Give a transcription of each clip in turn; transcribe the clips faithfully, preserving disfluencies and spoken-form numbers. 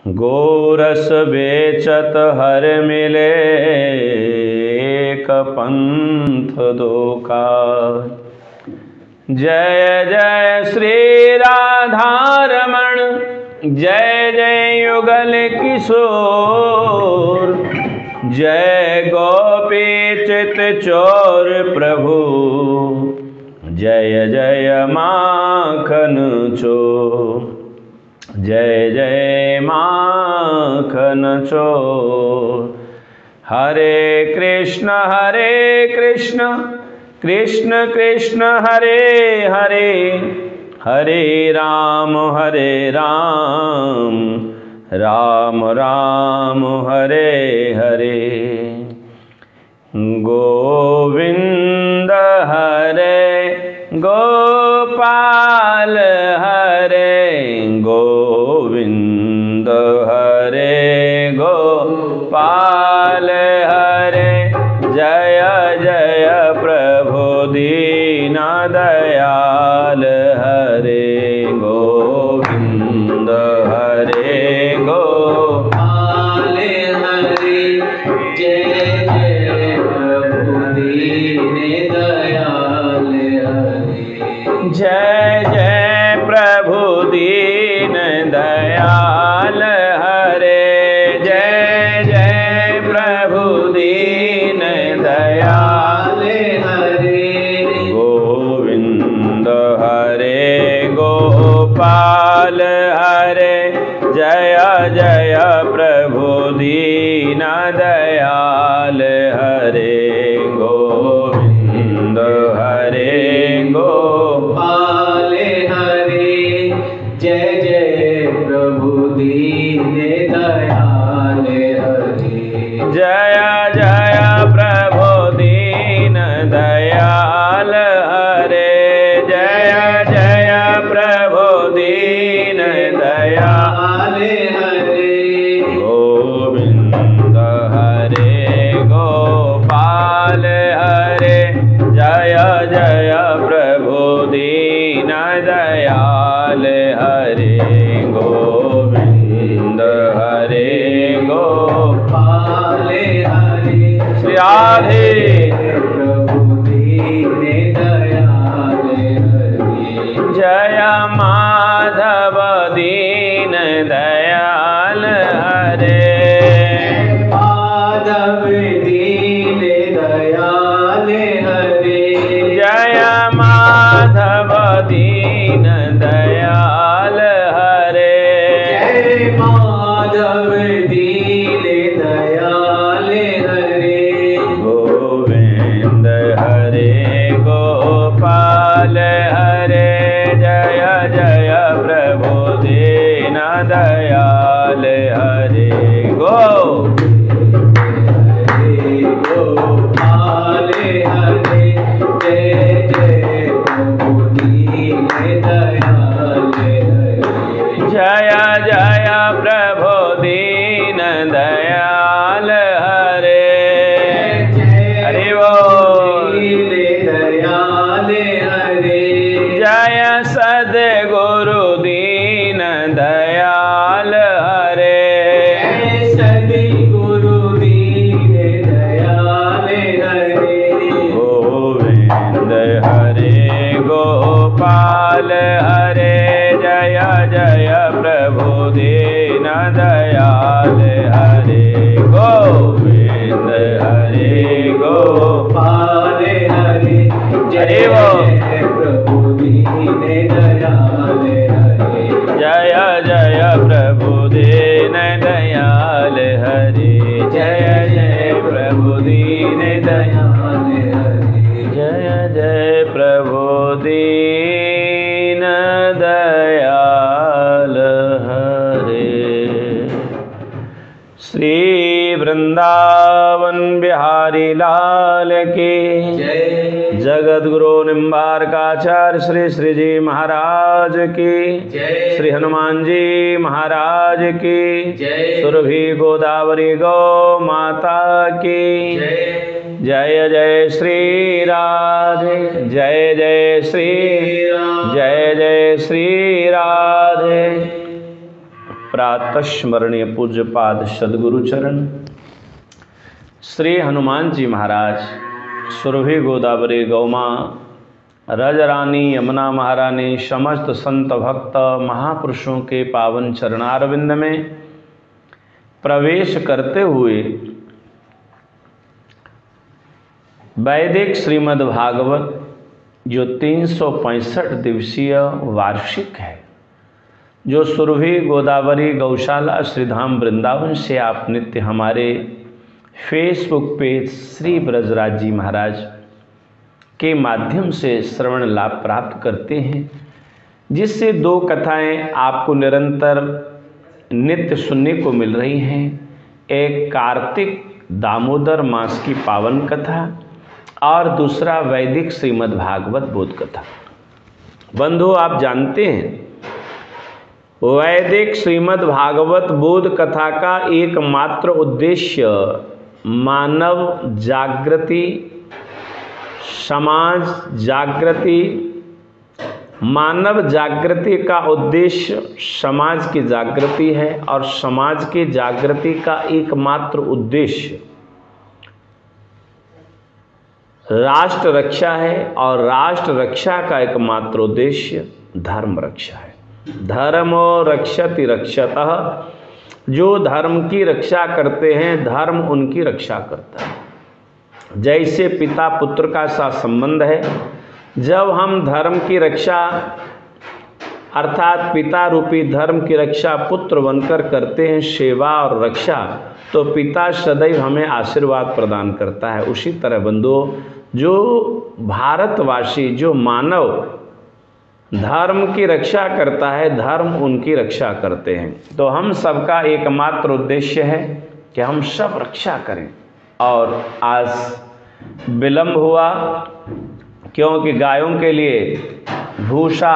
गोरस बेचत हर मिले एक पंथ दो का। जय जय श्री राधारमण जय जय युगल किशोर। जय गोपी चित चोर प्रभु जय जय माखन चोर। जय जय माखन चोर। हरे कृष्ण हरे कृष्ण कृष्ण कृष्ण हरे हरे हरे राम हरे राम राम राम हरे हरे। गोविंद हरे गोपाल हरे गोविंद हरे गोपाल हरे। जय जय प्रभु दीन दयाल हरे गोविंद हरे गोपाल हरे। जय जय प्रभु दीन दयाल हरे। जय जय प्रभु दीन दयाल हरे। जय जय प्रभु दीन दयाल हरे। गोविंद हरे गोपाल हरे। जय जय प्रभु दीन दयाल हरे गोविंद हरे गोपाल हरे। जय जय प्रभु दीन दयाल हरे। जय जय प्रभु दीन दयाल हरे। जय जय प्रभु दीन दयाल हरे। गोविंद हरे गोपाल हरे। जय जय प्रभु दीन दयाल हरे गोविंद हरे गोपाल हरे। श्री राधे प्रभु दीन दयाल हरे। जय माधव दीन दयाल हरे। माधव दीन दयाल हरे। जय माधव दीन दयाल हरे। जय माधव दीन दयाल हरे। गोविंद हरे गोपाल हरे। जय जय प्रभु दीन दयाल हरे गोविंद हरे गोपाल हरे। जय जय प्रभु दीन दयाल हरे। जय जय प्रभु दीन दयाल हरे। हरि बोल दयाल हरे। जय सद्गुरु दीन दयाल हरे। सद्गुरु दीन दयाल हरे। गोविंद हरे गोपाल हरे। जय जय प्रभु दीन दयाल हरे गोविंद हरे गोपाल हरे। जय जय प्रभु दीन दयाल हरे। जय जय प्रभु दीन दयाल हरे। जय जय प्रभु दीन दयाल हरे। जय जय प्रभु दीन दयाल हरे। श्री वृंदावन बिहारी लाल की जय। जगत गुरु निम्बारकाचार्य श्री श्री जी महाराज की जय। श्री हनुमान जी महाराज की जय। सुरभि गोदावरी गौ माता की जय। जय जय श्री राधे जय जय श्री जय जय श्री राधे। प्रातः स्मरणीय पूज्य पाद सद्गुरु चरण श्री हनुमान जी महाराज, सुरभि गोदावरी गौमा, रजरानी यमुना महारानी, समस्त संत भक्त महापुरुषों के पावन चरणारविंद में प्रवेश करते हुए वैदिक श्रीमद् भागवत जो तीन सौ पैंसठ दिवसीय वार्षिक है, जो सुरभि गोदावरी गौशाला श्रीधाम वृंदावन से आप नित्य हमारे फेसबुक पेज श्री ब्रजराज जी महाराज के माध्यम से श्रवण लाभ प्राप्त करते हैं, जिससे दो कथाएं आपको निरंतर नित्य सुनने को मिल रही हैं। एक कार्तिक दामोदर मास की पावन कथा और दूसरा वैदिक श्रीमद् भागवत बोध कथा। बंधु, आप जानते हैं वैदिक श्रीमद् भागवत बोध कथा का एकमात्र उद्देश्य मानव जागृति, समाज जागृति, मानव जागृति का उद्देश्य समाज की जागृति है और समाज की जागृति का एकमात्र उद्देश्य राष्ट्र रक्षा है और राष्ट्र रक्षा का एकमात्र उद्देश्य धर्म रक्षा है। धर्मो रक्षति रक्षतः, जो धर्म की रक्षा करते हैं धर्म उनकी रक्षा करता है। जैसे पिता पुत्र का सा संबंध है, जब हम धर्म की रक्षा अर्थात पिता रूपी धर्म की रक्षा पुत्र बनकर करते हैं, सेवा और रक्षा, तो पिता सदैव हमें आशीर्वाद प्रदान करता है। उसी तरह बंधुओं, जो भारतवासी, जो मानव धर्म की रक्षा करता है धर्म उनकी रक्षा करते हैं। तो हम सबका एकमात्र उद्देश्य है कि हम सब रक्षा करें। और आज विलंब हुआ क्योंकि गायों के लिए भूसा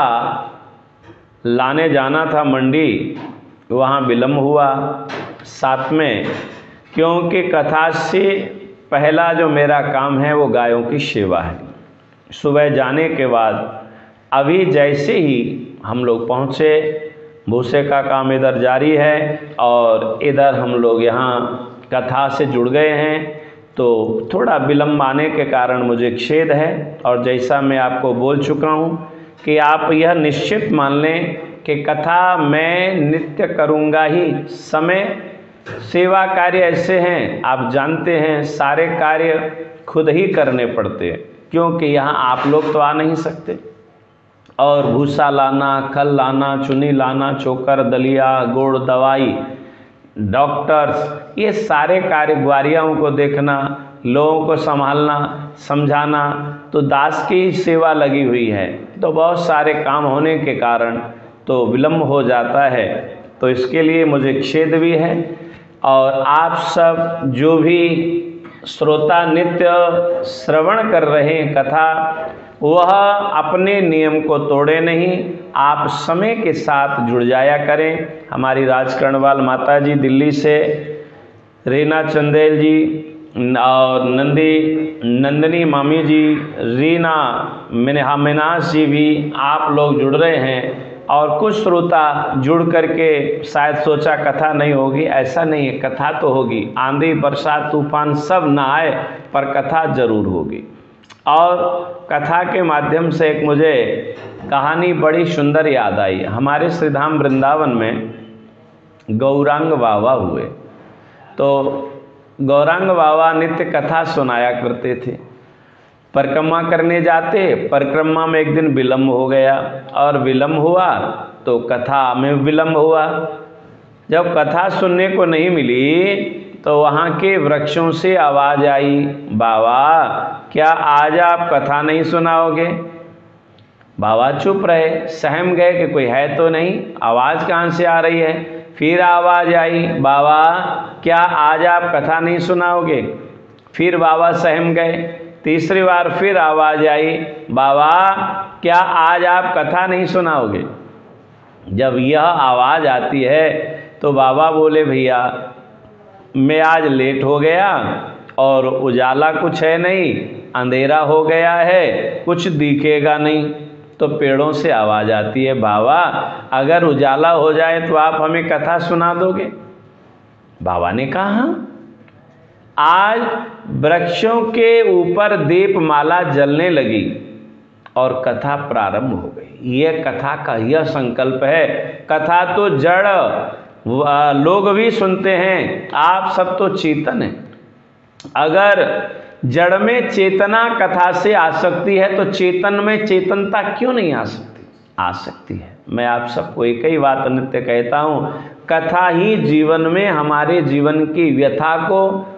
लाने जाना था मंडी, वहाँ विलंब हुआ। साथ में क्योंकि कथा से पहला जो मेरा काम है वो गायों की सेवा है। सुबह जाने के बाद अभी जैसे ही हम लोग पहुँचे, भूसे का काम इधर जारी है और इधर हम लोग यहाँ कथा से जुड़ गए हैं। तो थोड़ा विलम्ब आने के कारण मुझे खेद है। और जैसा मैं आपको बोल चुका हूँ कि आप यह निश्चित मान लें कि कथा मैं नित्य करूँगा ही। समय सेवा कार्य ऐसे हैं, आप जानते हैं, सारे कार्य खुद ही करने पड़ते हैं, क्योंकि यहाँ आप लोग तो आ नहीं सकते। और भूसा लाना, खल लाना, चुनी लाना, चोकर, दलिया, गुड़, दवाई, डॉक्टर्स, ये सारे कार्य, ग्वारियाओं को देखना, लोगों को संभालना, समझाना, तो दास की सेवा लगी हुई है। तो बहुत सारे काम होने के कारण तो विलम्ब हो जाता है। तो इसके लिए मुझे खेद भी है। और आप सब जो भी श्रोता नित्य श्रवण कर रहे हैं कथा, वह अपने नियम को तोड़े नहीं, आप समय के साथ जुड़ जाया करें। हमारी राजकर्णवाल माता जी दिल्ली से, रीना चंदेल जी और नंदी नंदनी मामी जी, रीना मिनहा मिनास जी भी आप लोग जुड़ रहे हैं। और कुछ श्रोता जुड़ करके शायद सोचा कथा नहीं होगी, ऐसा नहीं है, कथा तो होगी। आंधी बरसात तूफान सब ना आए पर कथा जरूर होगी। और कथा के माध्यम से एक मुझे कहानी बड़ी सुंदर याद आई। हमारे श्रीधाम वृंदावन में गौरांग बाबा हुए, तो गौरांग बाबा नित्य कथा सुनाया करते थे। परिक्रमा करने जाते, परिक्रमा में एक दिन विलम्ब हो गया और विलम्ब हुआ तो कथा में विलम्ब हुआ। जब कथा सुनने को नहीं मिली तो वहाँ के वृक्षों से आवाज़ आई, बाबा क्या आज आप कथा नहीं सुनाओगे? बाबा चुप रहे, सहम गए कि कोई है तो नहीं, आवाज़ कहाँ से आ रही है। फिर आवाज़ आई, बाबा क्या आज आप कथा नहीं सुनाओगे? फिर बाबा सहम गए। तीसरी बार फिर आवाज़ आई, बाबा क्या आज आप कथा नहीं सुनाओगे? जब यह आवाज़ आती है तो बाबा बोले, भैया मैं आज लेट हो गया और उजाला कुछ है नहीं, अंधेरा हो गया है, कुछ दिखेगा नहीं। तो पेड़ों से आवाज आती है, बाबा अगर उजाला हो जाए तो आप हमें कथा सुना दोगे? बाबा ने कहा, आज वृक्षों के ऊपर दीपमाला जलने लगी और कथा प्रारंभ हो गई। यह कथा का यह संकल्प है। कथा तो जड़ लोग भी सुनते हैं, आप सब तो चेतन हैं। अगर जड़ में चेतना कथा से आ सकती है तो चेतन में चेतनता क्यों नहीं आ सकती? आ सकती है। मैं आप सबको एक ही बात नित्य कहता हूं, कथा ही जीवन में हमारे जीवन की व्यथा को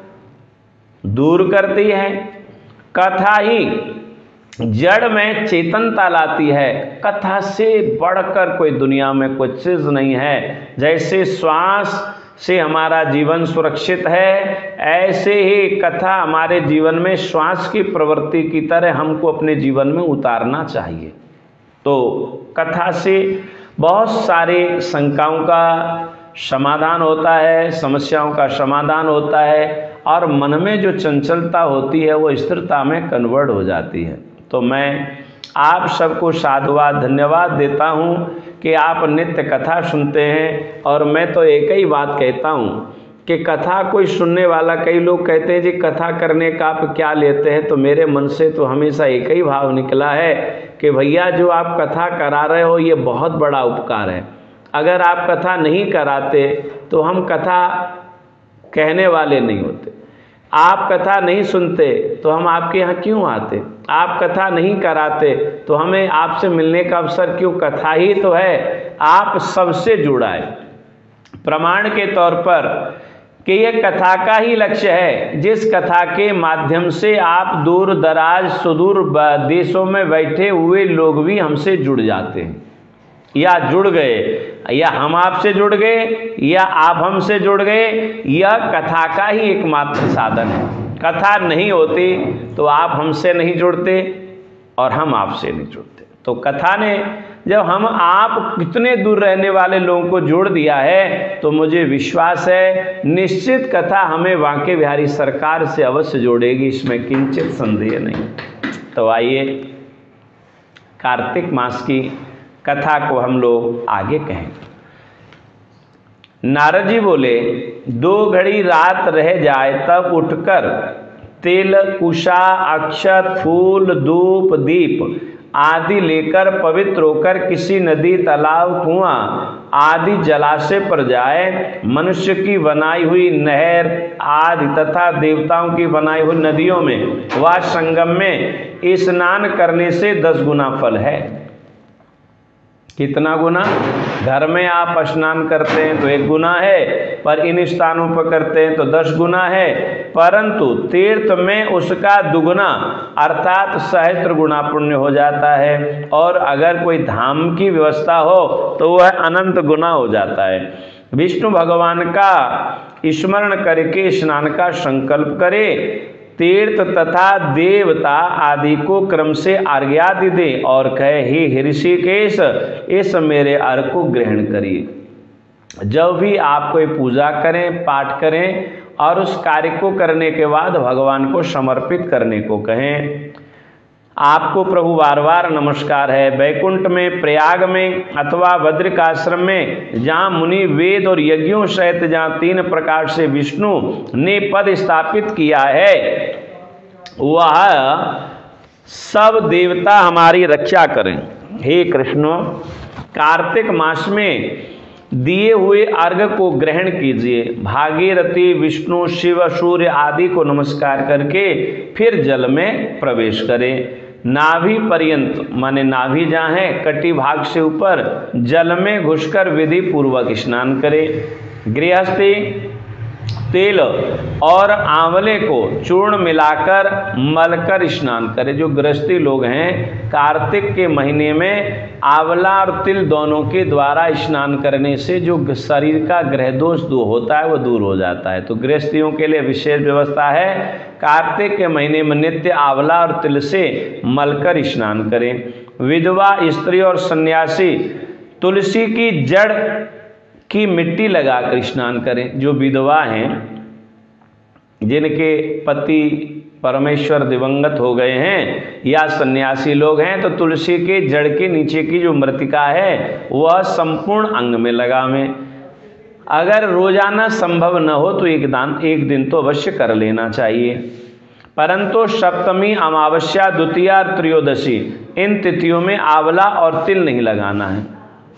दूर करती है। कथा ही जड़ में चेतनता लाती है। कथा से बढ़कर कोई दुनिया में कोई चीज नहीं है। जैसे श्वास से हमारा जीवन सुरक्षित है, ऐसे ही कथा हमारे जीवन में श्वास की प्रवृत्ति की तरह हमको अपने जीवन में उतारना चाहिए। तो कथा से बहुत सारे शंकाओं का समाधान होता है, समस्याओं का समाधान होता है, और मन में जो चंचलता होती है वो स्थिरता में कन्वर्ट हो जाती है। तो मैं आप सबको साधुवाद धन्यवाद देता हूँ कि आप नित्य कथा सुनते हैं। और मैं तो एक ही बात कहता हूँ कि कथा कोई सुनने वाला, कई लोग कहते हैं जी कथा करने का आप क्या लेते हैं, तो मेरे मन से तो हमेशा एक ही भाव निकला है कि भैया जो आप कथा करा रहे हो ये बहुत बड़ा उपकार है। अगर आप कथा नहीं कराते तो हम कथा कहने वाले नहीं होते। आप कथा नहीं सुनते तो हम आपके यहाँ क्यों आते? आप कथा नहीं कराते तो हमें आपसे मिलने का अवसर क्यों? कथा ही तो है आप सबसे जुड़ा है। प्रमाण के तौर पर कि यह कथा का ही लक्ष्य है, जिस कथा के माध्यम से आप दूर दराज सुदूर देशों में बैठे हुए लोग भी हमसे जुड़ जाते हैं, या जुड़ गए, या हम आपसे जुड़ गए, या आप हमसे जुड़ गए। यह कथा का ही एकमात्र साधन है। कथा नहीं होती तो आप हमसे नहीं जुड़ते और हम आपसे नहीं जुड़ते। तो कथा ने जब हम आप कितने दूर रहने वाले लोगों को जोड़ दिया है, तो मुझे विश्वास है निश्चित कथा हमें बांके बिहारी सरकार से अवश्य जोड़ेगी, इसमें किंचित संदेह नहीं। तो आइए कार्तिक मास की कथा को हम लोग आगे कहें। नारद जी बोले, दो घड़ी रात रह जाए तब उठकर तेल, कुशा, अक्षत, फूल, धूप, दीप आदि लेकर पवित्र होकर किसी नदी, तालाब, कुआं आदि जलाशय पर जाए। मनुष्य की बनाई हुई नहर आदि तथा देवताओं की बनाई हुई नदियों में व संगम में स्नान करने से दस गुना फल है। कितना गुना? घर में आप स्नान करते हैं तो एक गुना है, पर इन स्थानों पर करते हैं तो दस गुना है, परंतु तीर्थ में उसका दुगुना अर्थात सहस्त्र गुना पुण्य हो जाता है। और अगर कोई धाम की व्यवस्था हो तो वह अनंत गुना हो जाता है। विष्णु भगवान का स्मरण करके स्नान का संकल्प करे, तीर्थ तथा देवता आदि को क्रम से आज्ञा दे और कहे, हे ऋषिकेश इस मेरे अर्घ को ग्रहण करिए। जब भी आप कोई पूजा करें, पाठ करें और उस कार्य को करने के बाद भगवान को समर्पित करने को कहें। आपको प्रभु बार बार नमस्कार है। वैकुंठ में, प्रयाग में अथवा बद्रिकाश्रम में, जहाँ मुनि वेद और यज्ञों सहित जहाँ तीन प्रकार से विष्णु ने पद स्थापित किया है, वह सब देवता हमारी रक्षा करें। हे कृष्ण, कार्तिक मास में दिए हुए अर्घ को ग्रहण कीजिए। भागीरथी, विष्णु, शिव, सूर्य आदि को नमस्कार करके फिर जल में प्रवेश करें। नाभि पर्यंत माने नाभि जहाँ है कटी भाग से ऊपर जल में घुसकर विधि पूर्वक स्नान करें। गृहस्थी तेल और आंवले को चूर्ण मिलाकर मलकर स्नान करें। जो गृहस्थी लोग हैं, कार्तिक के महीने में आंवला और तिल दोनों के द्वारा स्नान करने से जो शरीर का ग्रह दोष दूर होता है वो दूर हो जाता है। तो गृहस्थियों के लिए विशेष व्यवस्था है, कार्तिक के महीने में नित्य आंवला और तिल से मलकर स्नान करें। विधवा स्त्री और सन्यासी तुलसी की जड़ की मिट्टी लगाकर स्नान करें। जो विधवा हैं, जिनके पति परमेश्वर दिवंगत हो गए हैं या सन्यासी लोग हैं तो तुलसी के जड़ के नीचे की जो मृतिका है वह संपूर्ण अंग में लगावें। अगर रोजाना संभव न हो तो एक दान एक दिन तो अवश्य कर लेना चाहिए। परंतु सप्तमी, अमावस्या, द्वितीया और त्रयोदशी इन तिथियों में आंवला और तिल नहीं लगाना है।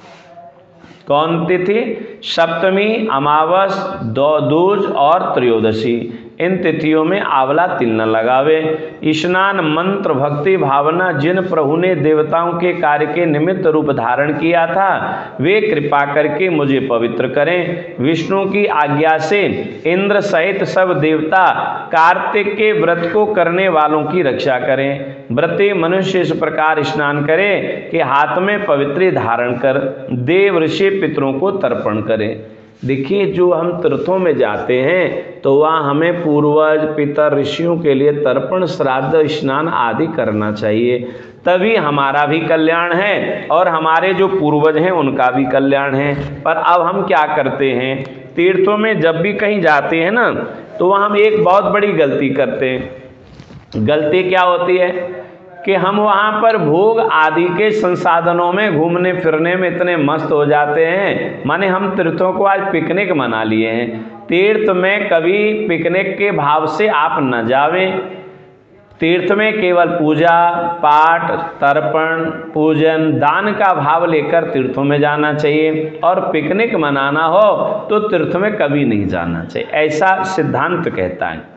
कौन तिथि? सप्तमी, अमावस, दूज और त्रयोदशी इन तिथियों में आंवला तिल न लगावे। स्नान, मंत्र, भक्ति भावना जिन प्रभु ने देवताओं के कार्य के निमित्त रूप धारण किया था वे कृपा करके मुझे पवित्र करें। विष्णु की आज्ञा से इंद्र सहित सब देवता कार्तिक के व्रत को करने वालों की रक्षा करें। व्रती मनुष्य इस प्रकार स्नान करे कि हाथ में पवित्री धारण कर देव ऋषि पितरों को तर्पण करें। देखिए, जो हम तीर्थों में जाते हैं तो वहाँ हमें पूर्वज पितर ऋषियों के लिए तर्पण, श्राद्ध, स्नान आदि करना चाहिए, तभी हमारा भी कल्याण है और हमारे जो पूर्वज हैं उनका भी कल्याण है। पर अब हम क्या करते हैं, तीर्थों में जब भी कहीं जाते हैं ना तो वहाँ हम एक बहुत बड़ी गलती करते हैं। गलती क्या होती है कि हम वहाँ पर भोग आदि के संसाधनों में घूमने फिरने में इतने मस्त हो जाते हैं, माने हम तीर्थों को आज पिकनिक मना लिए हैं। तीर्थ में कभी पिकनिक के भाव से आप न जावें। तीर्थ में केवल पूजा पाठ, तर्पण, पूजन, दान का भाव लेकर तीर्थों में जाना चाहिए और पिकनिक मनाना हो तो तीर्थ में कभी नहीं जाना चाहिए, ऐसा सिद्धांत कहता है।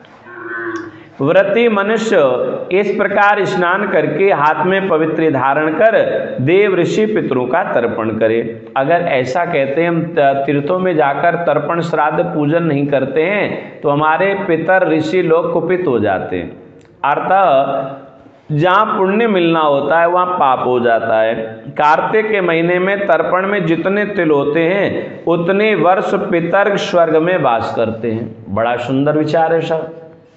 व्रती मनुष्य इस प्रकार स्नान करके हाथ में पवित्र धारण कर देव ऋषि पितरों का तर्पण करे। अगर ऐसा कहते हैं हम तीर्थों में जाकर तर्पण श्राद्ध पूजन नहीं करते हैं तो हमारे पितर ऋषि लोग कुपित हो जाते हैं। अर्थात जहाँ पुण्य मिलना होता है वहाँ पाप हो जाता है। कार्तिक के महीने में तर्पण में जितने तिल होते हैं उतने वर्ष पितर स्वर्ग में वास करते हैं। बड़ा सुंदर विचार है साहब।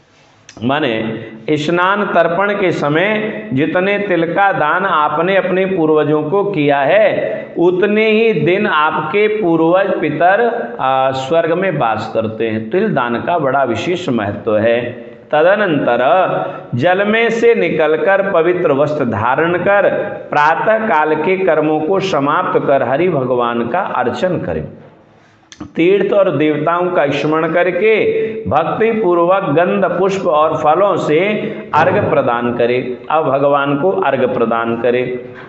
माने स्नान तर्पण के समय जितने तिल का दान आपने अपने पूर्वजों को किया है उतने ही दिन आपके पूर्वज पितर स्वर्ग में वास करते हैं। तिल दान का बड़ा विशेष महत्व है। तदनंतर जल में से निकलकर पवित्र वस्त्र धारण कर प्रातः काल के कर्मों को समाप्त कर हरि भगवान का अर्चन करें। तीर्थ और देवताओं का स्मरण करके भक्ति पूर्वक गंध पुष्प और फलों से अर्घ्य प्रदान करे। अब भगवान को अर्घ्य प्रदान करे।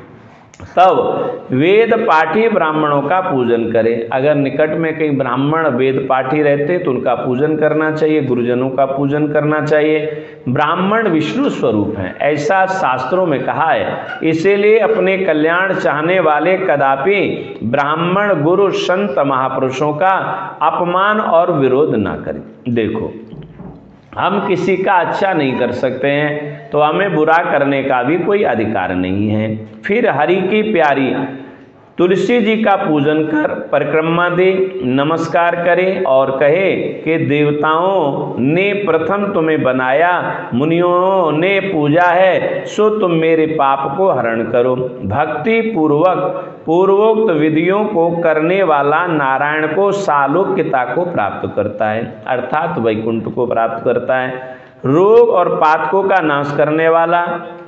तब वेद पाठी ब्राह्मणों का पूजन करे। अगर निकट में कई ब्राह्मण वेद पाठी रहते तो उनका पूजन करना चाहिए, गुरुजनों का पूजन करना चाहिए। ब्राह्मण विष्णु स्वरूप हैं, ऐसा शास्त्रों में कहा है। इसीलिए अपने कल्याण चाहने वाले कदापि ब्राह्मण, गुरु, संत, महापुरुषों का अपमान और विरोध ना करें। देखो, हम किसी का अच्छा नहीं कर सकते हैं तो हमें बुरा करने का भी कोई अधिकार नहीं है। फिर हरि की प्यारी तुलसी जी का पूजन कर परिक्रमा दे, नमस्कार करे और कहे कि देवताओं ने प्रथम तुम्हें बनाया, मुनियों ने पूजा है, सो तुम मेरे पाप को हरण करो। भक्ति पूर्वक पूर्वोक्त विधियों को करने वाला नारायण को सालोक्यता को प्राप्त करता है, अर्थात वैकुंठ को प्राप्त करता है। रोग और पातकों का नाश करने वाला,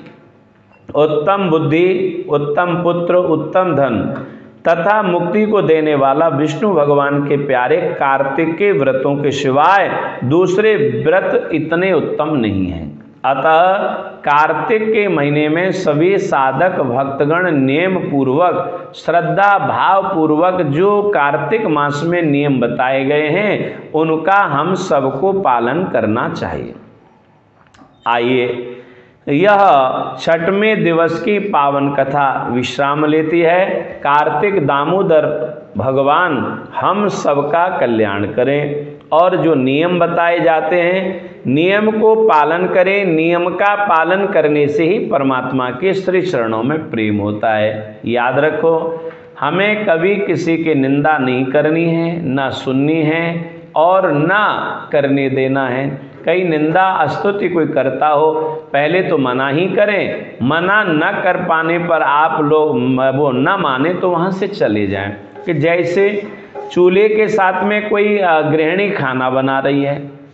उत्तम बुद्धि, उत्तम पुत्र, उत्तम धन तथा मुक्ति को देने वाला विष्णु भगवान के प्यारे कार्तिक के व्रतों के सिवाय दूसरे व्रत इतने उत्तम नहीं हैं। अतः कार्तिक के महीने में सभी साधक भक्तगण नियम पूर्वक, श्रद्धा भाव पूर्वक जो कार्तिक मास में नियम बताए गए हैं उनका हम सबको पालन करना चाहिए। आइए, यह छठवें दिवस की पावन कथा विश्राम लेती है। कार्तिक दामोदर भगवान हम सबका कल्याण करें और जो नियम बताए जाते हैं नियम को पालन करें। नियम का पालन करने से ही परमात्मा के श्री चरणों में प्रेम होता है। याद रखो, हमें कभी किसी की निंदा नहीं करनी है, ना सुननी है और ना करने देना है। कई निंदा स्तुति कोई करता हो, पहले तो मना ही करें। मना न कर पाने पर आप लोग वो न माने तो वहाँ से चले जाएं। कि जैसे चूल्हे के साथ में कोई गृहिणी खाना बना रही है,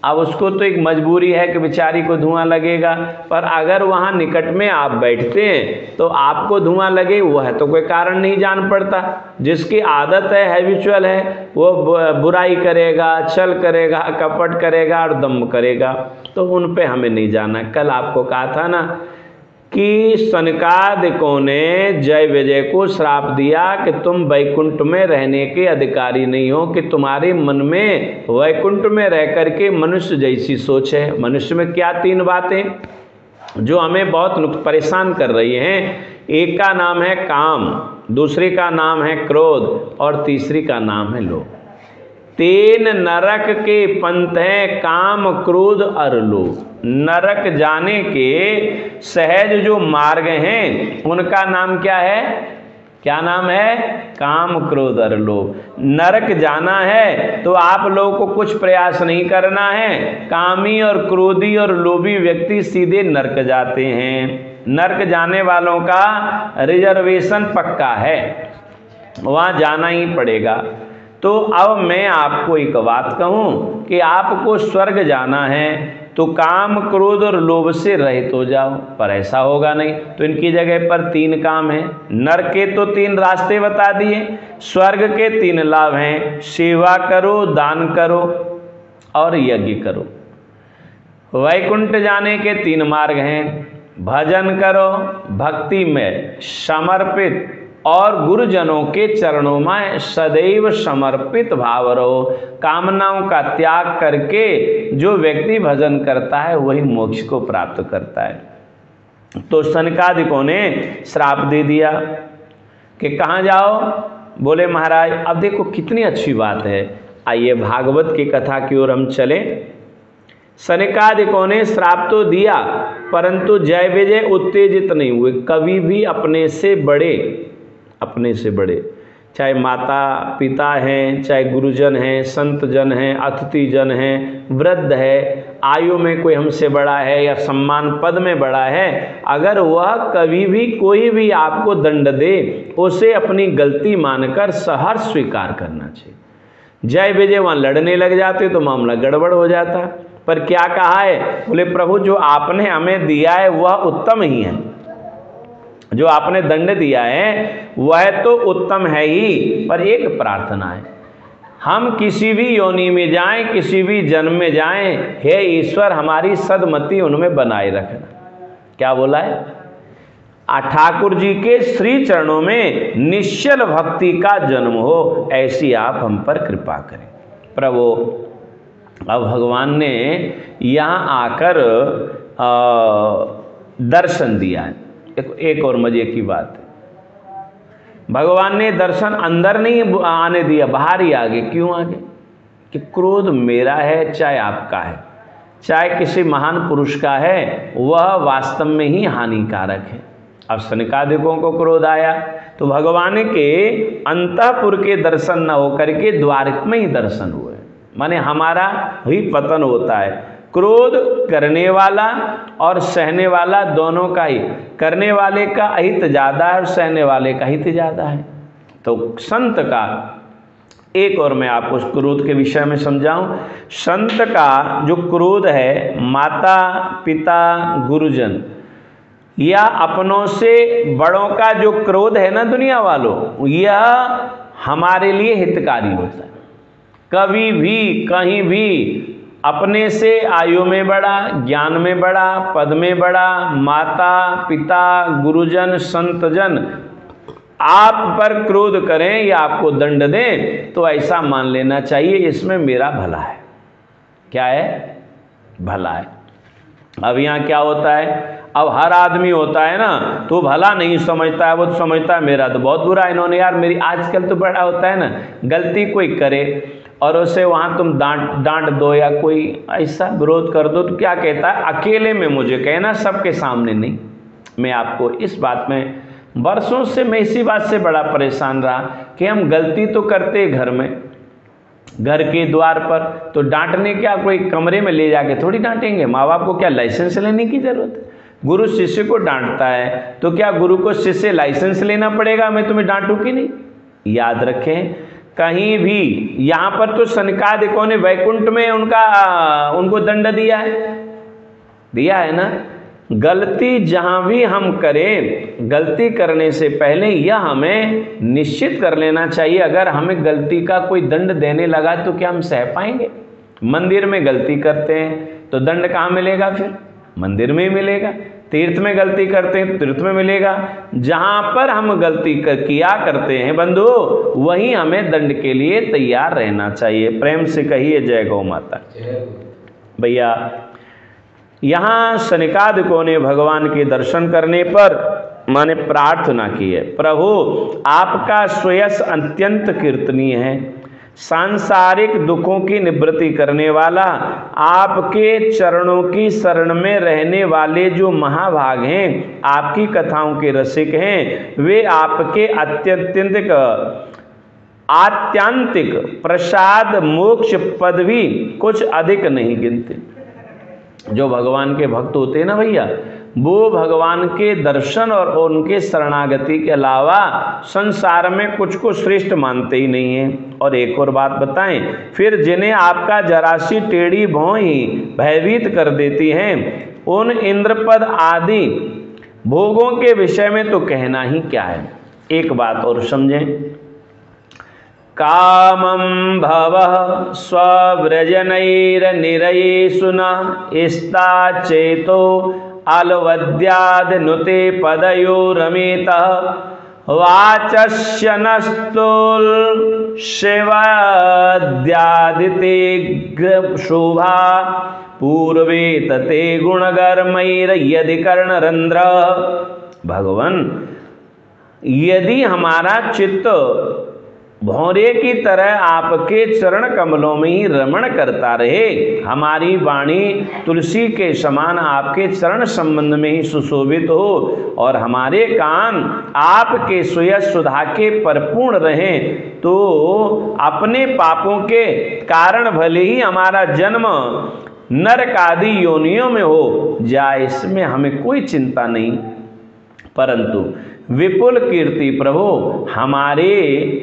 अब उसको तो एक मजबूरी है कि बेचारी को धुआं लगेगा, पर अगर वहाँ निकट में आप बैठते हैं तो आपको धुआं लगे, वह तो कोई कारण नहीं जान पड़ता। जिसकी आदत है, हैबिचुअल है, वो बुराई करेगा, छल करेगा, कपट करेगा और दम्भ करेगा, तो उन पे हमें नहीं जाना। कल आपको कहा था ना कि सनकादिकों ने जय विजय को श्राप दिया कि तुम वैकुंठ में रहने के अधिकारी नहीं हो, कि तुम्हारे मन में वैकुंठ में रह करके मनुष्य जैसी सोच है। मनुष्य में क्या तीन बातें जो हमें बहुत परेशान कर रही हैं। एक का नाम है काम, दूसरी का नाम है क्रोध और तीसरी का नाम है लोभ। तीन नरक के पंथ हैं, काम, क्रोध और लोभ। नरक जाने के सहज जो मार्ग हैं उनका नाम क्या है? क्या नाम है? काम, क्रोध और लोभ। नरक जाना है तो आप लोगों को कुछ प्रयास नहीं करना है। कामी और क्रोधी और लोभी व्यक्ति सीधे नरक जाते हैं। नरक जाने वालों का रिजर्वेशन पक्का है, वहाँ जाना ही पड़ेगा। तो अब मैं आपको एक बात कहूँ कि आपको स्वर्ग जाना है तो काम, क्रोध और लोभ से रहित हो जाओ, पर ऐसा होगा नहीं। तो इनकी जगह पर तीन काम है। नरक के तो तीन रास्ते बता दिए, स्वर्ग के तीन लाभ हैं, सेवा करो, दान करो और यज्ञ करो। वैकुंठ जाने के तीन मार्ग हैं, भजन करो, भक्ति में समर्पित और गुरुजनों के चरणों में सदैव समर्पित भाव रहो। कामनाओं का त्याग करके जो व्यक्ति भजन करता है वही मोक्ष को प्राप्त करता है। तो सनकादिकों ने श्राप दे दिया कि कहाँ जाओ? बोले महाराज अब देखो कितनी अच्छी बात है, आइए भागवत की कथा की ओर हम चले। सनकादिकों ने श्राप तो दिया परंतु जय विजय उत्तेजित नहीं हुए। कभी भी अपने से बड़े, अपने से बड़े चाहे माता पिता हैं, चाहे गुरुजन हैं, संत जन हैं, अतिथि जन हैं, वृद्ध है, आयु में कोई हमसे बड़ा है या सम्मान पद में बड़ा है, अगर वह कभी भी कोई भी आपको दंड दे उसे अपनी गलती मानकर सहर्ष स्वीकार करना चाहिए। जय विजय वहाँ लड़ने लग जाते तो मामला गड़बड़ हो जाता। पर क्या कहा है? बोले प्रभु जो आपने हमें दिया है वह उत्तम ही है, जो आपने दंड दिया है वह तो उत्तम है ही, पर एक प्रार्थना है, हम किसी भी योनि में जाएं, किसी भी जन्म में जाएं, हे ईश्वर हमारी सदमति उनमें बनाए रखना। क्या बोला है? ठाकुर जी के श्री चरणों में निश्चल भक्ति का जन्म हो, ऐसी आप हम पर कृपा करें। प्रभु अब भगवान ने यहाँ आकर दर्शन दिया है। एक, एक और मजे की बात है, भगवान ने दर्शन अंदर नहीं आने दिया, बाहर ही आगे। क्यों आगे? कि क्रोध मेरा है चाहे आपका है, चाहे किसी महान पुरुष का है, वह वास्तव में ही हानिकारक है। अब सनकादिकों को क्रोध आया तो भगवान के अंतःपुर के दर्शन न होकर के द्वारिक में ही दर्शन हुए। माने हमारा ही पतन होता है। क्रोध करने वाला और सहने वाला दोनों का ही, करने वाले का हित ज़्यादा है और सहने वाले का हित ज़्यादा है। तो संत का एक और मैं आपको उस क्रोध के विषय में समझाऊं। संत का जो क्रोध है, माता पिता गुरुजन या अपनों से बड़ों का जो क्रोध है ना दुनिया वालों, यह हमारे लिए हितकारी होता है। कभी भी कहीं भी अपने से आयु में बड़ा, ज्ञान में बड़ा, पद में बड़ा माता पिता गुरुजन संतजन आप पर क्रोध करें या आपको दंड दें तो ऐसा मान लेना चाहिए इसमें मेरा भला है। क्या है? भला है। अब यहाँ क्या होता है, अब हर आदमी होता है ना तो भला नहीं समझता है, वो तो समझता है मेरा तो बहुत बुरा है, इन्होंने यार मेरी, आजकल तो बड़ा होता है ना, गलती कोई करे और उसे वहाँ तुम डांट डांट दो या कोई ऐसा विरोध कर दो तो क्या कहता है, अकेले में मुझे कहना, सबके सामने नहीं। मैं आपको इस बात में बरसों से मैं इसी बात से बड़ा परेशान रहा कि हम गलती तो करते घर में, घर के द्वार पर, तो डांटने क्या, कोई कमरे में ले जाके थोड़ी डांटेंगे। माँ बाप को क्या लाइसेंस लेने की जरूरत है? गुरु शिष्य को डांटता है तो क्या गुरु को शिष्य लाइसेंस लेना पड़ेगा मैं तुम्हें डांटूं कि नहीं? याद रखें, कहीं भी, यहाँ पर तो सनकादिकों ने वैकुंठ में उनका उनको दंड दिया है, दिया है ना। गलती जहाँ भी हम करें, गलती करने से पहले यह हमें निश्चित कर लेना चाहिए, अगर हमें गलती का कोई दंड देने लगा तो क्या हम सह पाएंगे। मंदिर में गलती करते हैं तो दंड कहाँ मिलेगा, फिर मंदिर में ही मिलेगा। तीर्थ में गलती करते हैं तीर्थ में मिलेगा। जहाँ पर हम गलती कर, किया करते हैं बंधु, वहीं हमें दंड के लिए तैयार रहना चाहिए। प्रेम से कहिए जय गौ माता। भैया यहाँ सनकादिकों ने भगवान के दर्शन करने पर माने प्रार्थना की है, प्रभु आपका श्रेयस अत्यंत कीर्तनीय है, सांसारिक दुखों की निवृत्ति करने वाला, आपके चरणों की शरण में रहने वाले जो महाभाग हैं, आपकी कथाओं के रसिक हैं, वे आपके अत्यंतिक आत्यांतिक प्रसाद मोक्ष पद भी कुछ अधिक नहीं गिनते। जो भगवान के भक्त होते हैं ना भैया, वो भगवान के दर्शन और उनके शरणागति के अलावा संसार में कुछ को श्रेष्ठ मानते ही नहीं हैं। और एक और बात बताएं, फिर जिन्हें आपका जरासी टेढ़ी भौं ही भयभीत कर देती हैं, उन इंद्रपद आदि भोगों के विषय में तो कहना ही क्या है। एक बात और समझें, कामं भवः स्वव्रजनैर्निरयेषुना इस्ता चेतो अलवद्याद् नुते पदयो रमेतः वाचस्य नस्तुल शिवाद्यादिते शोभा पूर्वे तते गुणगर्मैर्यदि कर्णरंध्र। भगवान यदि हमारा चित्त भौरे की तरह आपके चरण कमलों में ही रमण करता रहे, हमारी वाणी तुलसी के समान आपके चरण संबंध में ही सुशोभित हो, और हमारे कान आपके सुयश सुधा के परिपूर्ण रहें, तो अपने पापों के कारण भले ही हमारा जन्म नरक आदि योनियों में हो जाए, इसमें हमें कोई चिंता नहीं, परंतु विपुल कीर्ति प्रभु हमारे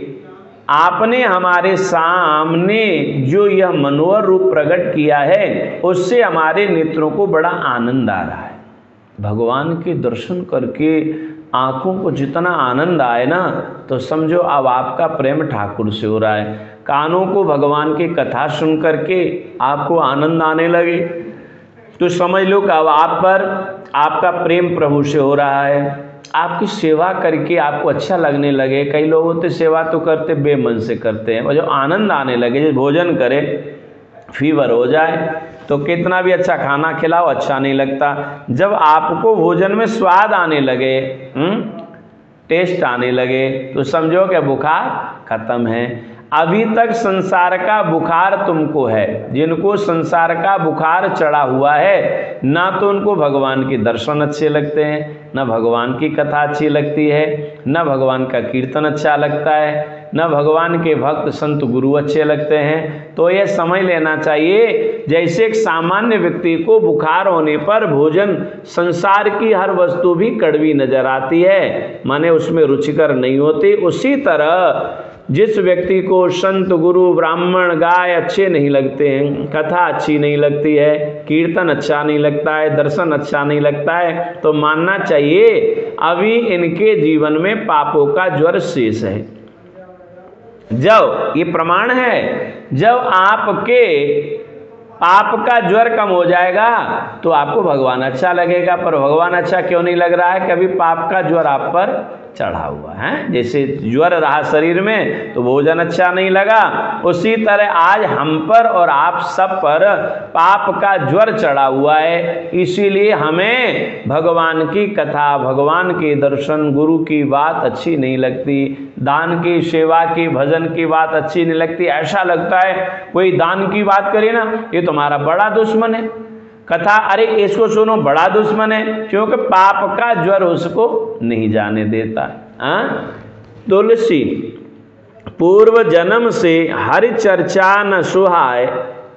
आपने हमारे सामने जो यह मनोहर रूप प्रकट किया है, उससे हमारे नेत्रों को बड़ा आनंद आ रहा है। भगवान के दर्शन करके आंखों को जितना आनंद आए ना, तो समझो अब आपका प्रेम ठाकुर से हो रहा है। कानों को भगवान की कथा सुन करके आपको आनंद आने लगे, तो समझ लो कि अब आप पर आपका प्रेम प्रभु से हो रहा है। आपकी सेवा करके आपको अच्छा लगने लगे। कई लोग होते सेवा तो करते बेमन से करते हैं, और जो आनंद आने लगे, जब भोजन करे फीवर हो जाए तो कितना भी अच्छा खाना खिलाओ अच्छा नहीं लगता। जब आपको भोजन में स्वाद आने लगे, हुँ? टेस्ट आने लगे, तो समझो कि बुखार खत्म है। अभी तक संसार का बुखार तुमको है। जिनको संसार का बुखार चढ़ा हुआ है, ना तो उनको भगवान के दर्शन अच्छे लगते हैं, न भगवान की कथा अच्छी लगती है, न भगवान का कीर्तन अच्छा लगता है, न भगवान के भक्त संत गुरु अच्छे लगते हैं। तो यह समझ लेना चाहिए, जैसे एक सामान्य व्यक्ति को बुखार होने पर भोजन संसार की हर वस्तु भी कड़वी नजर आती है, माने उसमें रुचिकर नहीं होती, उसी तरह जिस व्यक्ति को संत गुरु ब्राह्मण गाय अच्छे नहीं लगते हैं, कथा अच्छी नहीं लगती है, कीर्तन अच्छा नहीं लगता है, दर्शन अच्छा नहीं लगता है, तो मानना चाहिए अभी इनके जीवन में पापों का ज्वर शेष है। जब ये प्रमाण है, जब आपके पाप का ज्वर कम हो जाएगा तो आपको भगवान अच्छा लगेगा। पर भगवान अच्छा क्यों नहीं लग रहा है? कभी पाप का ज्वर आप पर चढ़ा हुआ है। जैसे ज्वर रहा शरीर में तो भोजन अच्छा नहीं लगा, उसी तरह आज हम पर और आप सब पर पाप का ज्वर चढ़ा हुआ है। इसीलिए हमें भगवान की कथा, भगवान के दर्शन, गुरु की बात अच्छी नहीं लगती, दान की, सेवा की, भजन की बात अच्छी नहीं लगती। ऐसा लगता है कोई दान की बात करे ना, ये तुम्हारा बड़ा दुश्मन है। कथा, अरे इसको सुनो, बड़ा दुश्मन है, क्योंकि पाप का ज्वर उसको नहीं जाने देता। हाँ, तुलसी पूर्व जन्म से हरि चर्चा न सुहाय,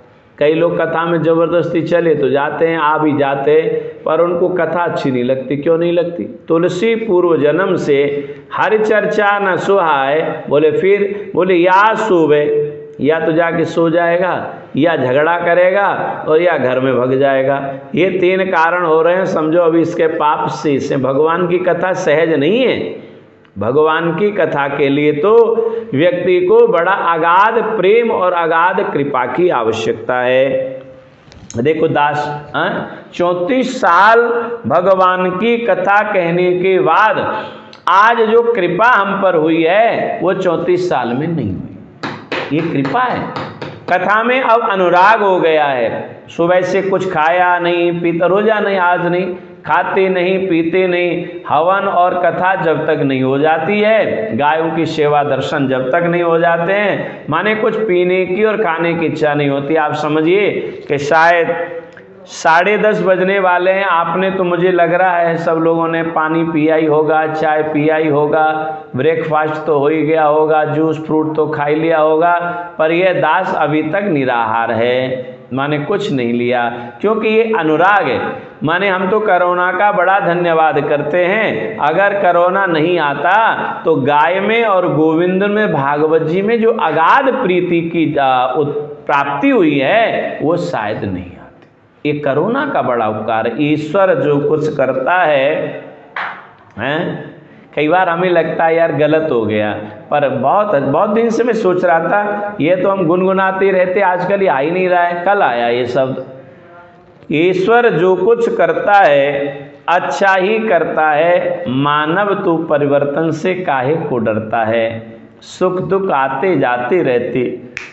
कई लोग कथा में जबरदस्ती चले तो जाते हैं, आ भी जाते, पर उनको कथा अच्छी नहीं लगती। क्यों नहीं लगती? तुलसी पूर्व जन्म से हर चर्चा न सुहाए। बोले फिर? बोले या सोवे, या तो जाके सो जाएगा, या झगड़ा करेगा, और या घर में भग जाएगा। ये तीन कारण हो रहे हैं, समझो अभी इसके पाप से। इससे भगवान की कथा सहज नहीं है। भगवान की कथा के लिए तो व्यक्ति को बड़ा अगाध प्रेम और अगाध कृपा की आवश्यकता है। देखो दास, चौंतीस साल भगवान की कथा कहने के बाद आज जो कृपा हम पर हुई है वो चौंतीस साल में नहीं हुई। ये कृपा है। कथा में अब अनुराग हो गया है। सुबह से कुछ खाया नहीं, पीता, रोजा नहीं, आज नहीं, खाते नहीं, पीते नहीं, हवन और कथा जब तक नहीं हो जाती है, गायों की सेवा दर्शन जब तक नहीं हो जाते हैं, माने कुछ पीने की और खाने की इच्छा नहीं होती। आप समझिए कि शायद साढ़े दस बजने वाले हैं, आपने तो मुझे लग रहा है सब लोगों ने पानी पिया ही होगा, चाय पिया ही होगा, ब्रेकफास्ट तो हो ही गया होगा, जूस फ्रूट तो खा ही लिया होगा, पर यह दास अभी तक निराहार है, माने कुछ नहीं लिया, क्योंकि ये अनुराग है। माने हम तो कोरोना का बड़ा धन्यवाद करते हैं। अगर कोरोना नहीं आता तो गाय में और गोविंद में, भागवत जी में जो अगाध प्रीति की प्राप्ति हुई है वो शायद नहीं आती। ये कोरोना का बड़ा उपकार है। ईश्वर जो कुछ करता है, हैं? कई बार हमें लगता है यार गलत हो गया, पर बहुत बहुत दिन से मैं सोच रहा था, ये तो हम गुनगुनाते रहते, आजकल ये आ ही नहीं रहा है। कल आया ये शब्द। ईश्वर जो कुछ करता है अच्छा ही करता है, मानव तो परिवर्तन से काहे को डरता है। सुख दुख आते जाते रहते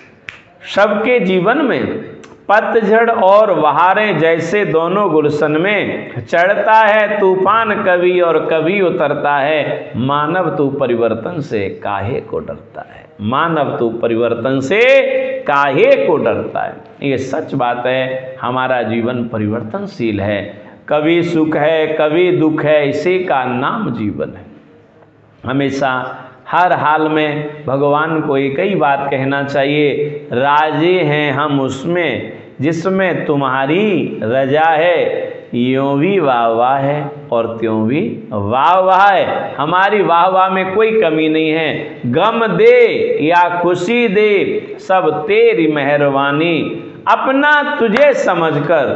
सबके जीवन में, पतझड़ और बहारें जैसे दोनों गुलशन में, चढ़ता है तूफान कभी और कभी उतरता है, मानव तो परिवर्तन से काहे को डरता है। मानव तो परिवर्तन से काहे को डरता है। ये सच बात है। हमारा जीवन परिवर्तनशील है, कभी सुख है कभी दुख है, इसी का नाम जीवन है। हमेशा हर हाल में भगवान को एक ही बात कहना चाहिए, राजी हैं हम उसमें जिसमें तुम्हारी रजा है, यूं भी वाह वाह है और त्यों भी वाह वाह है। हमारी वाह वाह में कोई कमी नहीं है। गम दे या खुशी दे सब तेरी मेहरबानी, अपना तुझे समझकर,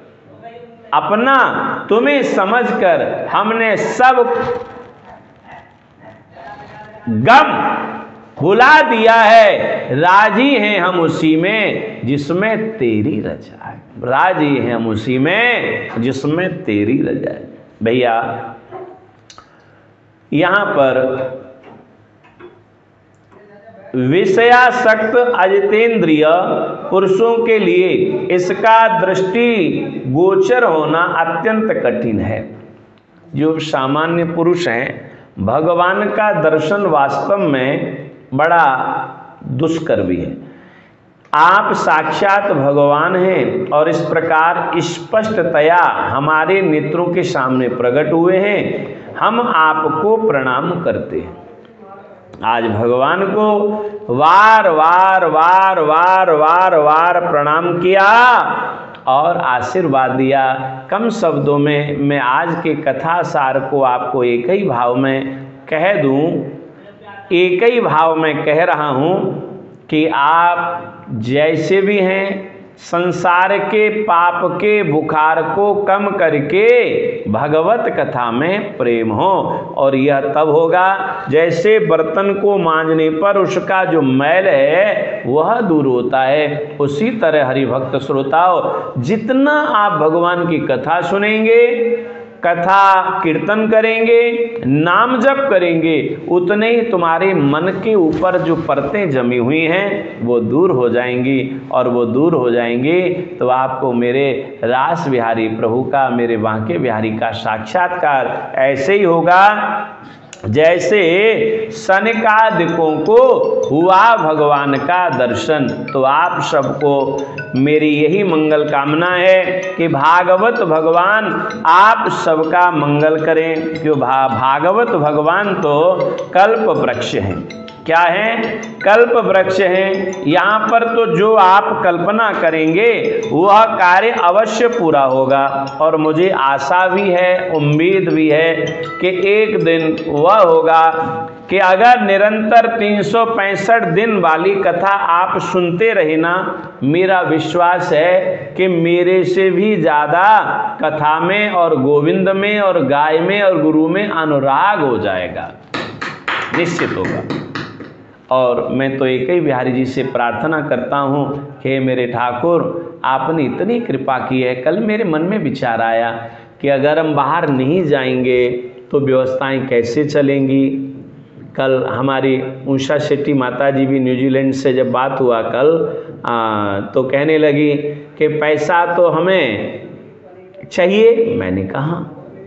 अपना तुम्हें समझकर हमने सब गम भुला दिया है। राजी हैं हम उसी में जिसमें तेरी रजा है। राजी हैं हम उसी में जिसमें तेरी रजा है। भैया यहां पर विषयासक्त अजितेंद्रिय पुरुषों के लिए इसका दृष्टि गोचर होना अत्यंत कठिन है। जो सामान्य पुरुष हैं, भगवान का दर्शन वास्तव में बड़ा दुष्कर भी है। आप साक्षात भगवान हैं और इस प्रकार स्पष्टतया हमारे नेत्रों के सामने प्रकट हुए हैं। हम आपको प्रणाम करते हैं। आज भगवान को वार वार वार वार वार वार प्रणाम किया और आशीर्वाद दिया। कम शब्दों में मैं आज के कथा सार को आपको एक ही भाव में कह दूं, एक ही भाव में कह रहा हूं कि आप जैसे भी हैं, संसार के पाप के बुखार को कम करके भगवत कथा में प्रेम हो। और यह तब होगा जैसे बर्तन को मांजने पर उसका जो मैल है वह दूर होता है। उसी तरह हरिभक्त श्रोताओं, जितना आप भगवान की कथा सुनेंगे, कथा कीर्तन करेंगे, नाम जप करेंगे, उतने ही तुम्हारे मन के ऊपर जो परतें जमी हुई हैं वो दूर हो जाएंगी। और वो दूर हो जाएंगी तो आपको मेरे रास बिहारी प्रभु का, मेरे बांके बिहारी का साक्षात्कार ऐसे ही होगा जैसे सनकादिकों को हुआ भगवान का दर्शन। तो आप सबको मेरी यही मंगल कामना है कि भागवत भगवान आप सबका मंगल करें। क्यों? भा, भागवत भगवान तो कल्प वृक्ष हैं। क्या है? कल्प वृक्ष हैं। यहाँ पर तो जो आप कल्पना करेंगे वह कार्य अवश्य पूरा होगा, और मुझे आशा भी है, उम्मीद भी है कि एक दिन वह होगा कि अगर निरंतर तीन सौ पैंसठ दिन वाली कथा आप सुनते रहे ना, मेरा विश्वास है कि मेरे से भी ज़्यादा कथा में और गोविंद में और गाय में और गुरु में अनुराग हो जाएगा, निश्चित होगा। और मैं तो एक ही बिहारी जी से प्रार्थना करता हूँ कि मेरे ठाकुर, आपने इतनी कृपा की है। कल मेरे मन में विचार आया कि अगर हम बाहर नहीं जाएंगे तो व्यवस्थाएं कैसे चलेंगी। कल हमारी उषा शेट्टी माता जी भी न्यूजीलैंड से जब बात हुआ कल आ, तो कहने लगी कि पैसा तो हमें चाहिए। मैंने कहा,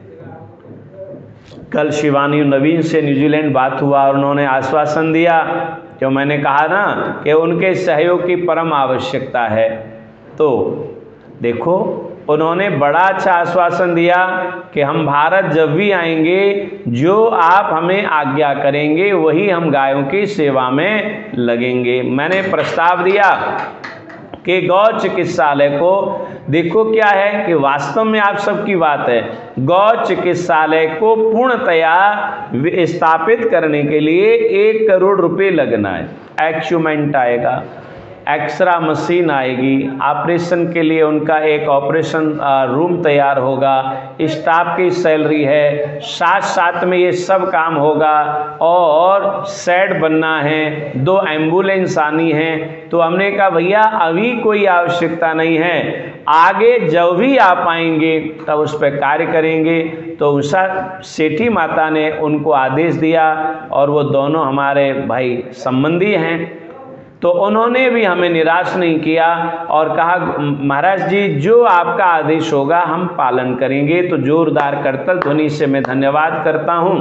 कल शिवानी नवीन से न्यूजीलैंड बात हुआ और उन्होंने आश्वासन दिया, जो मैंने कहा ना कि उनके सहयोग की परम आवश्यकता है। तो देखो, उन्होंने बड़ा अच्छा आश्वासन दिया कि हम भारत जब भी आएंगे, जो आप हमें आज्ञा करेंगे वही हम गायों की सेवा में लगेंगे। मैंने प्रस्ताव दिया कि गौ चिकित्सालय को, देखो क्या है कि वास्तव में आप सबकी बात है, गौ चिकित्सालय को पूर्णतया स्थापित करने के लिए एक करोड़ रुपए लगना है। एक्यूमेंट आएगा, एक्सरा मशीन आएगी, ऑपरेशन के लिए उनका एक ऑपरेशन रूम तैयार होगा, स्टाफ की सैलरी है, साथ साथ में ये सब काम होगा, और शेड बनना है, दो एम्बुलेंस आनी है। तो हमने कहा भैया अभी कोई आवश्यकता नहीं है, आगे जब भी आप आएंगे तब उस पर कार्य करेंगे। तो उषा सेठी माता ने उनको आदेश दिया, और वो दोनों हमारे भाई संबंधी हैं, तो उन्होंने भी हमें निराश नहीं किया और कहा महाराज जी जो आपका आदेश होगा हम पालन करेंगे। तो जोरदार करतल ध्वनि से मैं धन्यवाद करता हूं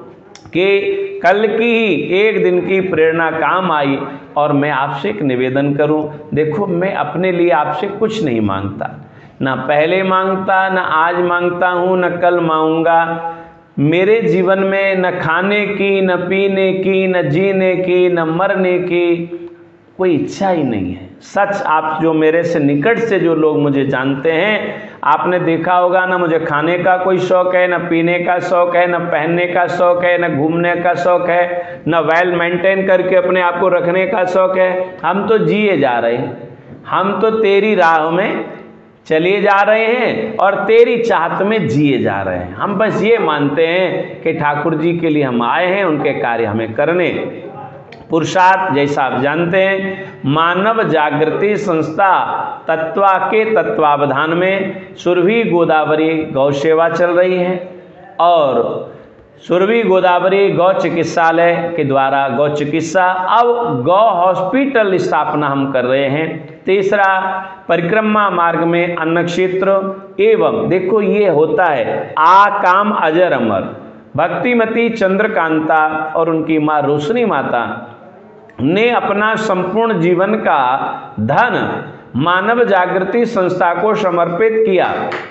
कि कल की ही एक दिन की प्रेरणा काम आई। और मैं आपसे एक निवेदन करूं, देखो मैं अपने लिए आपसे कुछ नहीं मांगता, ना पहले मांगता, ना आज मांगता हूं, ना कल मांगूंगा। मेरे जीवन में न खाने की, न पीने की, न जीने की, न मरने की कोई इच्छा ही नहीं है। सच, आप जो मेरे से निकट से जो लोग मुझे जानते हैं, आपने देखा होगा ना मुझे खाने का कोई शौक है, न पीने का शौक है, न पहनने का शौक है, न घूमने का शौक है, न वेल मेंटेन करके अपने आप को रखने का शौक है। हम तो जिए जा रहे हैं, हम तो तेरी राह में चलिए जा रहे हैं और तेरी चाहत में जिए जा रहे हैं। हम बस ये मानते हैं कि ठाकुर जी के लिए हम आए हैं, उनके कार्य हमें करने। पुरुषार्थ जैसा आप जानते हैं, मानव जागृति संस्था तत्वा के तत्वावधान में सुरभि गोदावरी गौ सेवा चल रही है, और सुरभि गोदावरी गौ चिकित्सालय के द्वारा गौ चिकित्सा, अब गौ हॉस्पिटल स्थापना हम कर रहे हैं। तीसरा, परिक्रमा मार्ग में अन्न क्षेत्र, एवं देखो ये होता है आ काम अजर अमर। भक्तिमती चंद्रकांता और उनकी माँ रोशनी माता ने अपना संपूर्ण जीवन का धन मानव जागृति संस्था को समर्पित किया।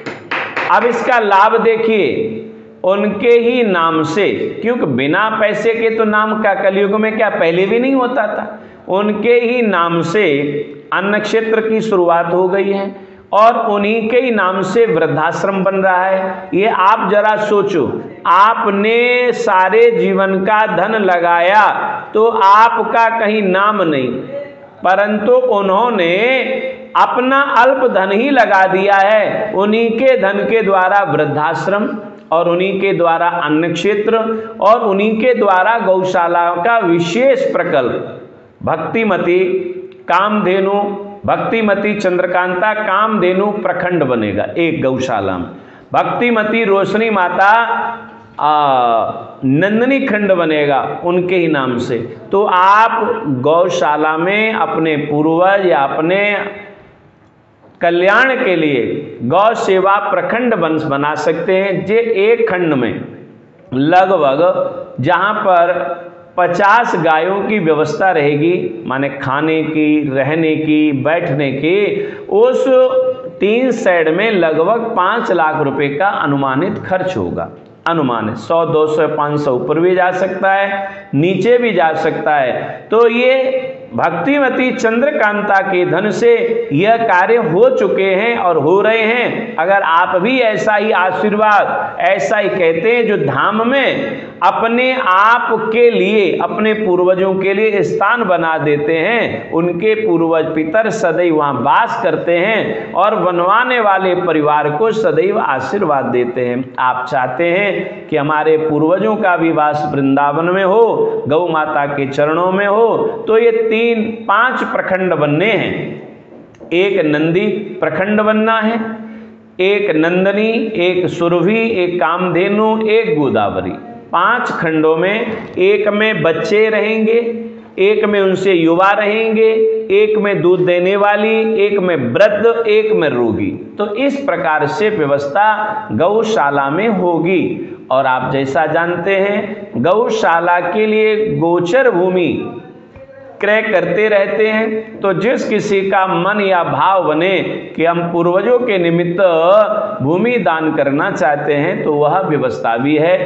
अब इसका लाभ देखिए, उनके ही नाम से, क्योंकि बिना पैसे के तो नाम का कलयुग में क्या पहले भी नहीं होता था, उनके ही नाम से अन्न क्षेत्र की शुरुआत हो गई है और उन्हीं के ही नाम से वृद्धाश्रम बन रहा है। ये आप जरा सोचो, आपने सारे जीवन का धन लगाया तो आपका कहीं नाम नहीं, परंतु उन्होंने अपना अल्प धन ही लगा दिया है। उन्हीं के धन के द्वारा वृद्धाश्रम, और उन्हीं के द्वारा अन्न क्षेत्र, और उन्हीं के द्वारा गौशाला का विशेष प्रकल्प भक्तिमती कामधेनु, भक्तिमती चंद्रकांता कामधेनु प्रखंड बनेगा एक गौशाला में। भक्तिमती रोशनी माता आ, नंदनी खंड बनेगा उनके ही नाम से। तो आप गौशाला में अपने पूर्वज या अपने कल्याण के लिए गौ सेवा प्रखंड बन बना सकते हैं। जे एक खंड में लगभग जहां पर पचास गायों की व्यवस्था रहेगी, माने खाने की, रहने की, बैठने की, उस तीन शेड में लगभग पाँच लाख रुपए का अनुमानित खर्च होगा। अनुमान है। सौ, दो सौ, पाँच सौ ऊपर भी जा सकता है, नीचे भी जा सकता है। तो ये भक्तिमती चंद्रकांता के धन से यह कार्य हो चुके हैं और हो रहे हैं। अगर आप भी ऐसा ही आशीर्वाद, ऐसा ही कहते हैं जो धाम में अपने आप के लिए, अपने पूर्वजों के लिए स्थान बना देते हैं, उनके पूर्वज पितर सदैव वहां वास करते हैं और बनवाने वाले परिवार को सदैव आशीर्वाद देते हैं। आप चाहते हैं कि हमारे पूर्वजों का भी वास वृंदावन में हो, गौ माता के चरणों में हो, तो ये तीन पांच प्रखंड बनने हैं। एक नंदी प्रखंड बनना है, एक नंदनी, एक सुरभि, एक कामधेनु, एक गोदावरी। पांच खंडों में एक में बच्चे रहेंगे, एक में उनसे युवा रहेंगे, एक में दूध देने वाली, एक में वृद्ध, एक में रोगी। तो इस प्रकार से व्यवस्था गौशाला में होगी। और आप जैसा जानते हैं गौशाला के लिए गोचर भूमि क्रय करते रहते हैं। तो जिस किसी का मन या भाव बने कि हम पूर्वजों के निमित्त भूमि दान करना चाहते हैं, तो वह व्यवस्था भी है।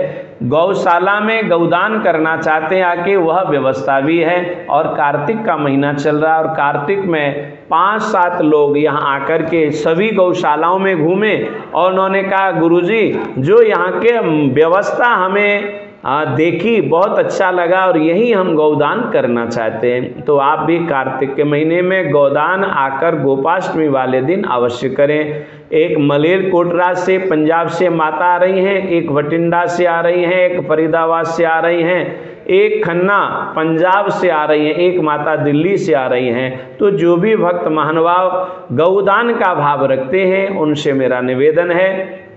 गौशाला में गौदान करना चाहते हैं आके, वह व्यवस्था भी है। और कार्तिक का महीना चल रहा है और कार्तिक में पांच सात लोग यहाँ आकर के सभी गौशालाओं में घूमे और उन्होंने कहा गुरुजी जो यहाँ के व्यवस्था हमें आ, देखी बहुत अच्छा लगा और यही हम गौदान करना चाहते हैं। तो आप भी कार्तिक के महीने में गौदान आकर गोपाष्टमी वाले दिन अवश्य करें। एक मलेर कोटरा से पंजाब से माता आ रही हैं, एक भटिंडा से आ रही हैं, एक फरीदाबाद से आ रही हैं, एक खन्ना पंजाब से आ रही हैं, एक माता दिल्ली से आ रही हैं। तो जो भी भक्त महानुभाव गौदान का भाव रखते हैं उनसे मेरा निवेदन है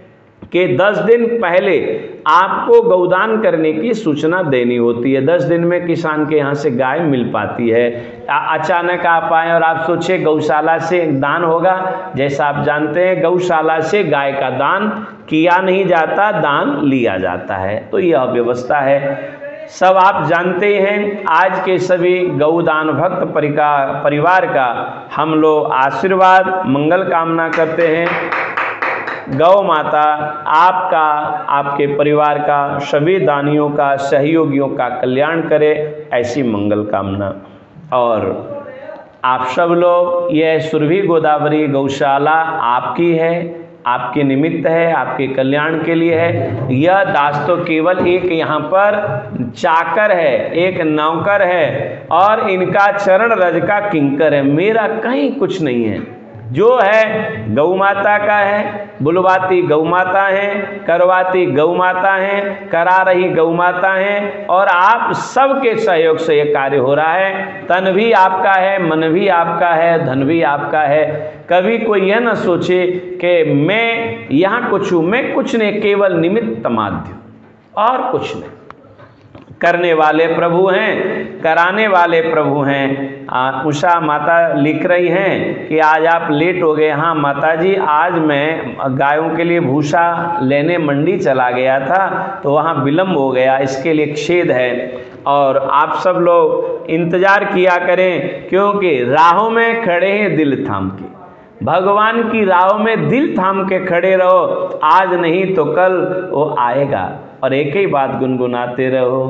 कि दस दिन पहले आपको गौदान करने की सूचना देनी होती है। दस दिन में किसान के यहाँ से गाय मिल पाती है। अचानक आप आए और आप सोचे गौशाला से दान होगा, जैसा आप जानते हैं गौशाला से गाय का दान किया नहीं जाता, दान लिया जाता है। तो यह व्यवस्था है, सब आप जानते हैं। आज के सभी गौदान भक्त परिवार का हम लोग आशीर्वाद मंगल कामना करते हैं। गौ माता आपका, आपके परिवार का, सभी दानियों का, सहयोगियों का कल्याण करे, ऐसी मंगल कामना। और आप सब लोग, यह सुरभि गोदावरी गौशाला आपकी है, आपके निमित्त है, आपके कल्याण के लिए है। यह दास तो केवल एक यहाँ पर चाकर है, एक नौकर है और इनका चरण रज का किंकर है, मेरा कहीं कुछ नहीं है। जो है गौ माता का है, बुलवाती गौ माता है, करवाती गौ माता है, करा रही गौ माता है और आप सबके सहयोग से ये कार्य हो रहा है। तन भी आपका है, मन भी आपका है, धन भी आपका है। कभी कोई यह ना सोचे कि मैं यहाँ कुछ हूँ, मैं कुछ नहीं, केवल निमित्त माध्य और कुछ नहीं। करने वाले प्रभु हैं, कराने वाले प्रभु हैं। उषा माता लिख रही हैं कि आज आप लेट हो गए। हाँ माता जी, आज मैं गायों के लिए भूसा लेने मंडी चला गया था तो वहाँ विलम्ब हो गया, इसके लिए खेद है। और आप सब लोग इंतजार किया करें, क्योंकि राहों में खड़े हैं दिल थाम के। भगवान की राहों में दिल थाम के खड़े रहो, आज नहीं तो कल वो आएगा। और एक ही बात गुनगुनाते रहो,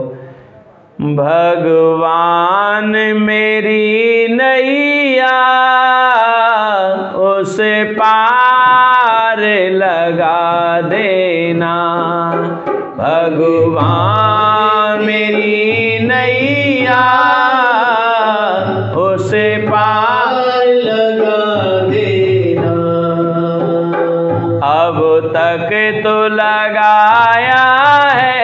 भगवान मेरी नैया उसे पार लगा देना, भगवान मेरी नैया उसे पार लगा देना। अब तक तो लगाया है,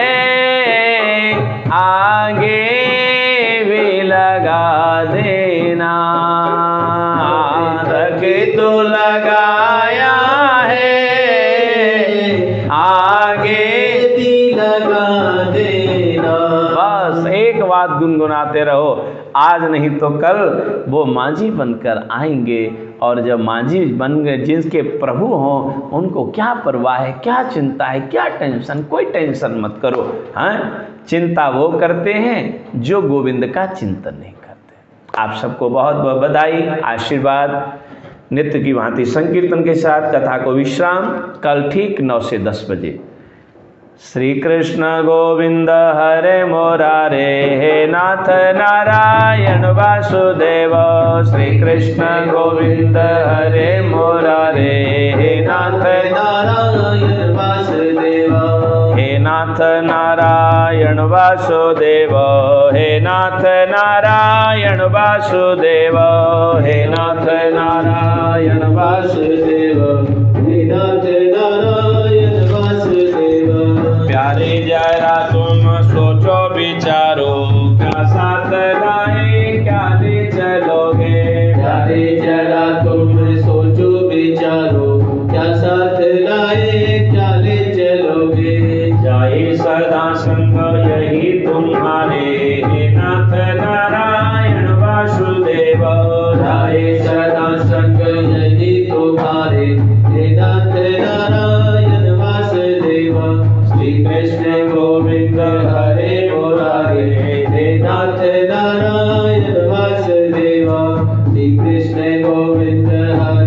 आगे भी लगा देना, तक तो लगाया है, आगे भी लगा देना। बस एक बात गुनगुनाते रहो, आज नहीं तो कल वो मांझी बनकर आएंगे। और जब मांझी बन गए, जिसके प्रभु हों, उनको क्या परवाह है, क्या चिंता है, क्या टेंशन, कोई टेंशन मत करो। हाँ, चिंता वो करते हैं जो गोविंद का चिंतन नहीं करते। आप सबको बहुत बहुत बधाई, आशीर्वाद। नित्य की भांति संकीर्तन के साथ कथा को विश्राम। कल ठीक नौ से दस बजे श्री कृष्ण गोविंद हरे मुरारे, हे नाथ नारायण वासुदेव। श्री कृष्ण गोविंद हरे मुरारे, हे नाथ नारायण वासुदेव। हे नाथ नारायण वासुदेव, हे नाथ नारायण वासुदेव, हे नाथ नारायण वासुदेव, हे नाथ नारायण वासुदेव। प्यारे जरा तुम सोचो विचारो, क्या साथ लाए क्या ले चलोगे। प्यारे जरा तुम सोचो विचारो, क्या साथ लाए क्या ले चलोगे। जाए सदा संग यही तुम्हारे, हे नाथ नारायण वासुदेव। जाए सदा संग यही तुम्हारे, हे नाथ नारायण वासुदेव। श्री कृष्ण गोविंद हरे मुरारे, हे नाथ नारायण वासुदेव। श्री कृष्ण गोविंद हरे